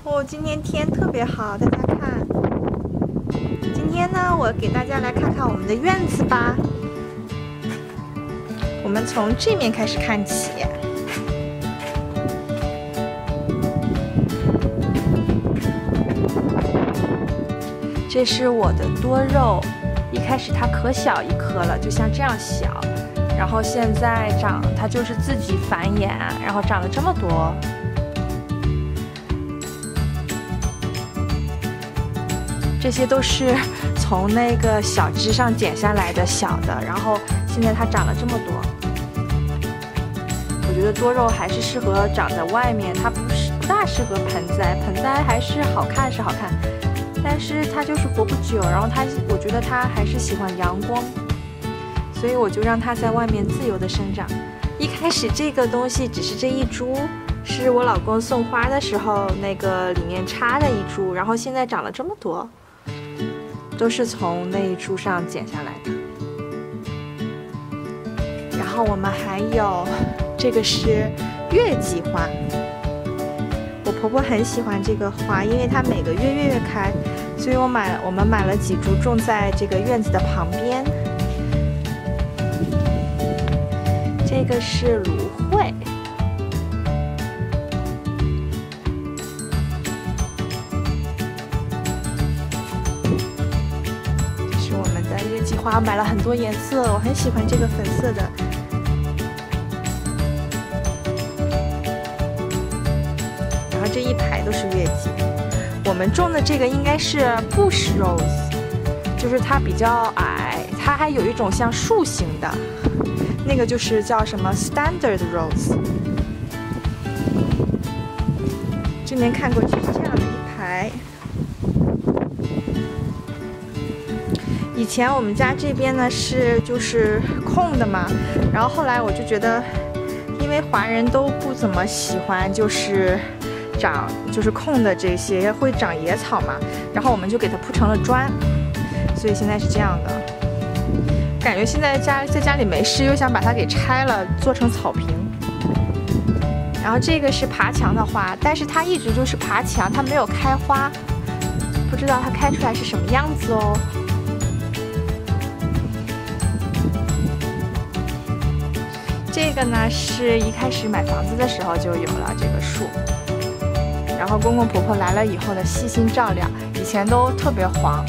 哦，今天天特别好，大家看。今天呢，我给大家来看看我们的院子吧。我们从这面开始看起。这是我的多肉，一开始它可小一颗了，就像这样小，然后现在它就是自己繁衍，然后长了这么多。这些都是从那个小枝上剪下来的小的，然后现在它长了这么多。我觉得多肉还是适合长在外面，它不大适合盆栽。盆栽还是好看是好看，但是它就是活不久。然后我觉得它还是喜欢阳光，所以我就让它在外面自由的生长。一开始这个东西只是这一株，是我老公送花的时候那个里面插的一株，然后现在长了这么多。都是从那一株上剪下来的。然后我们还有这个是月季花，我婆婆很喜欢这个花，因为它每个月开，所以我们买了几株种在这个院子的旁边。这个是芦荟。月季花买了很多颜色，我很喜欢这个粉色的。然后这一排都是月季。我们种的这个应该是 bush rose， 就是它比较矮，它还有一种像树形的，那个就是叫什么 standard rose。这边看过去是这样的一排。以前我们家这边呢就是空的嘛，然后后来我就觉得，因为华人都不怎么喜欢就是空的这些，会长野草嘛，然后我们就给它铺成了砖，所以现在是这样的。感觉现在在家里没事，又想把它给拆了，做成草坪。然后这个是爬墙的花，但是它一直就是爬墙，它没有开花，不知道它开出来是什么样子哦。这个呢是一开始买房子的时候就有了这个树，然后公公婆婆来了以后的细心照料，以前都特别黄。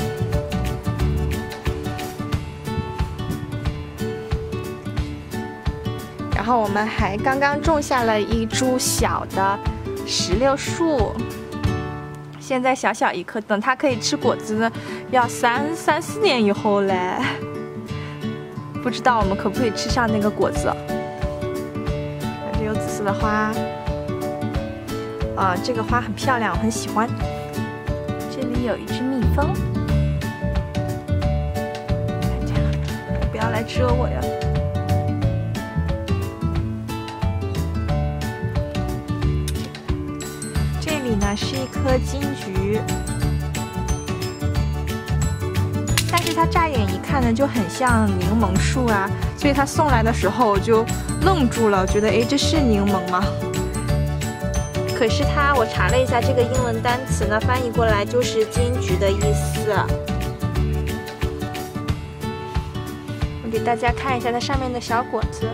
然后我们还刚刚种下了一株小的石榴树，现在小小一棵，等它可以吃果子呢，要3、4年以后嘞，不知道我们可不可以吃上那个果子。有紫色的花，这个花很漂亮，我很喜欢。这里有一只蜜蜂，看这样，不要来蛰我呀！这里呢是一颗金桔，但是它乍眼一看呢就很像柠檬树啊，所以它送来的时候我就愣住了，觉得这是柠檬吗？可是我查了一下这个英文单词呢，翻译过来就是金桔的意思。我给大家看一下它上面的小果子，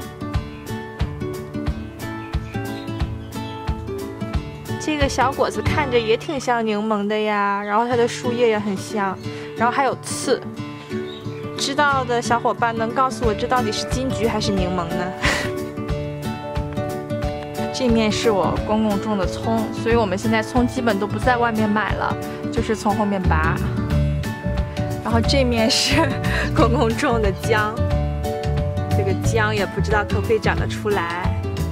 这个小果子看着也挺像柠檬的呀，然后它的树叶也很像，然后还有刺。知道的小伙伴能告诉我这到底是金桔还是柠檬呢？这面是我公公种的葱，所以我们现在葱基本都不在外面买了，就是从后面拔。然后这面是公公种的姜，这个姜也不知道可不可以长得出来。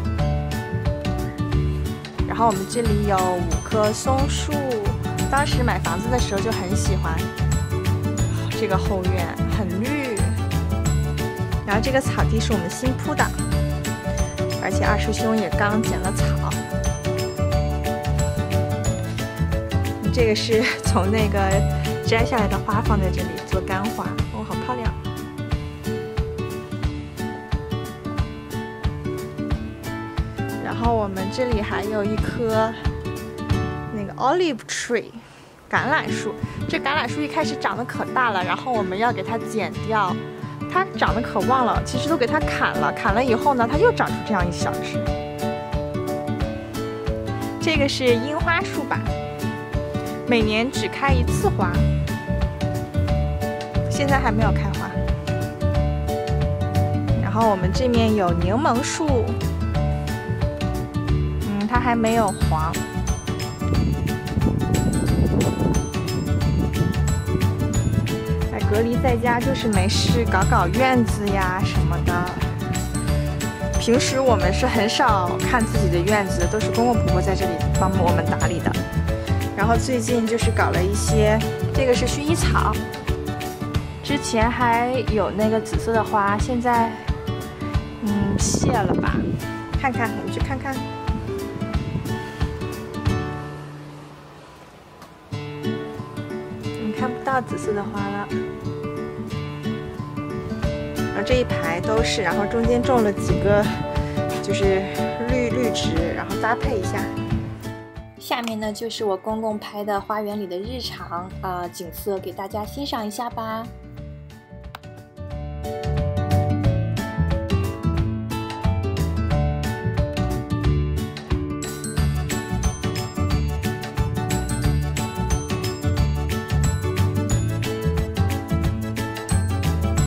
然后我们这里有5棵松树，当时买房子的时候就很喜欢。这个后院很绿，然后这个草地是我们新铺的。而且二师兄也刚剪了草，这个是从那个摘下来的花放在这里做干花，好漂亮。然后我们这里还有一棵那个 olive tree， 橄榄树。这橄榄树一开始长得可大了，然后我们要给它剪掉，它长得可旺了，其实都给它砍了。砍了以后呢，它又长出这样一小枝。这个是樱花树吧，每年只开1次花，现在还没有开花。然后我们这面有柠檬树，它还没有黄。隔离在家就是没事搞搞院子呀什么的。平时我们是很少看自己的院子，都是公公婆婆在这里帮我们打理的。然后最近就是搞了一些，这个是薰衣草，之前还有那个紫色的花，现在谢了吧？看看，我们去看看。看不到紫色的花了。然后这一排都是，然后中间种了几个就是绿植，然后搭配一下。下面呢就是我公公拍的花园里的日常景色，给大家欣赏一下吧。